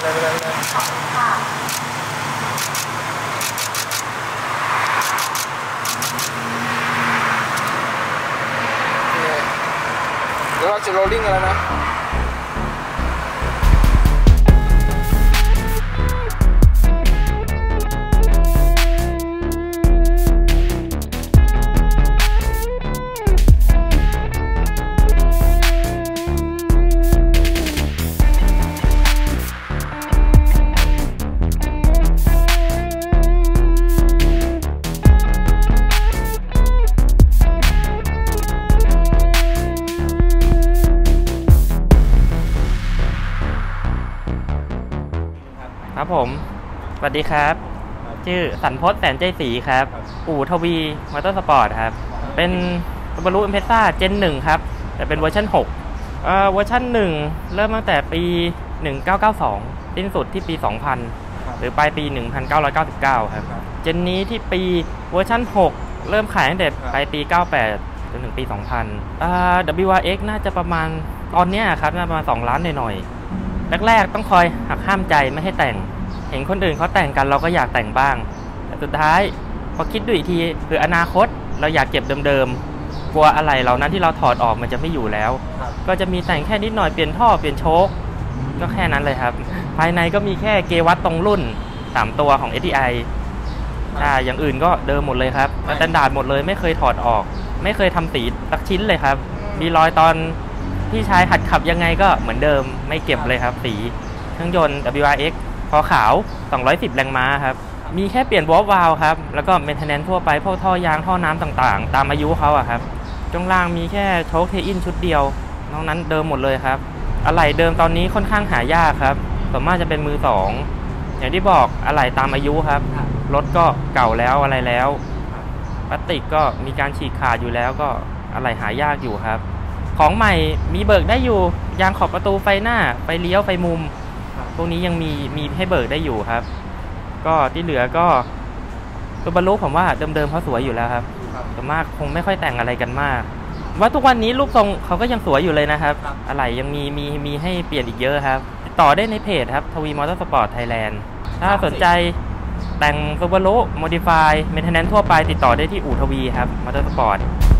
เดี๋ยวเราจะโรลลิ่งกันแล้วนะครับผมสวัสดีครับชื่อสันพจน์แสนใจศรีครับอู่ทวีมอเตอร์สปอร์ตครับเป็นSubaru Impreza Gen 1ครับแต่เป็นเวอร์ชัน6เวอร์ชัน1เริ่มตั้งแต่ปี1992สิ้นสุดที่ปี2000หรือปลายปี1999ครับเจนนี้ที่ปีเวอร์ชัน6เริ่มขายตั้งแต่ปลายปี98จนถึงปี2000WRX น่าจะประมาณตอนนี้ครับน่าประมาณ2 ล้านหน่อยแรกๆต้องคอยหักห้ามใจไม่ให้แต่งเห็นคนอื่นเขาแต่งกันเราก็อยากแต่งบ้างแต่สุดท้ายพอคิดดูอีกทีคืออนาคตเราอยากเก็บเดิมๆกลัวอะไรเหล่านั้นที่เราถอดออกมันจะไม่อยู่แล้วก็จะมีแต่งแค่นิดหน่อยเปลี่ยนท่อเปลี่ยนโชคก็แค่นั้นเลยครับภายในก็มีแค่เกวัตตรงรุ่น3ตัวของ STI อย่างอื่นก็เดิมหมดเลยครับสแตนดาร์ดหมดเลยไม่เคยถอดออกไม่เคยทำสีสักชิ้นเลยครับมีรอยตอนพี่ชายหัดขับยังไงก็เหมือนเดิมไม่เก็บเลยครับสีเครื่องยนต์ WRX คอขาว210 แรงม้าครับมีแค่เปลี่ยนวอลวาล์วครับแล้วก็เมนเทนแนนซ์ทั่วไปพวกท่อยางท่อน้ำต่างๆตามอายุเขาอะครับช่วงล่างมีแค่โชคเทอินชุดเดียวนอกนั้นเดิมหมดเลยครับอะไหล่เดิมตอนนี้ค่อนข้างหายากครับส่วนมากจะเป็นมือ2อย่างที่บอกอะไหล่ตามอายุครับรถก็เก่าแล้วอะไรแล้วพลาสติกก็มีการฉีกขาดอยู่แล้วก็อะไหล่หายากอยู่ครับของใหม่มีเบิกได้อยู่ยางขอบประตูไฟหน้าไฟเลี้ยวไฟมุมพวกนี้ยังมีให้เบิกได้อยู่ครับก็ที่เหลือก็ตัวบรรลุผมว่าเดิมๆเขาสวยอยู่แล้วครับแต่มากคงไม่ค่อยแต่งอะไรกันมากว่าทุกวันนี้รูปทรงเขาก็ยังสวยอยู่เลยนะครับอะไรยังมีให้เปลี่ยนอีกเยอะครับติดต่อได้ในเพจครับทวีมอเตอร์สปอร์ตไทยแลนด์ถ้าสนใจแต่งตัวบรรลุโมดิฟายเมนเทนแนนซ์ทั่วไปติดต่อได้ที่อู่ทวีครับมอเตอร์สปอร์ต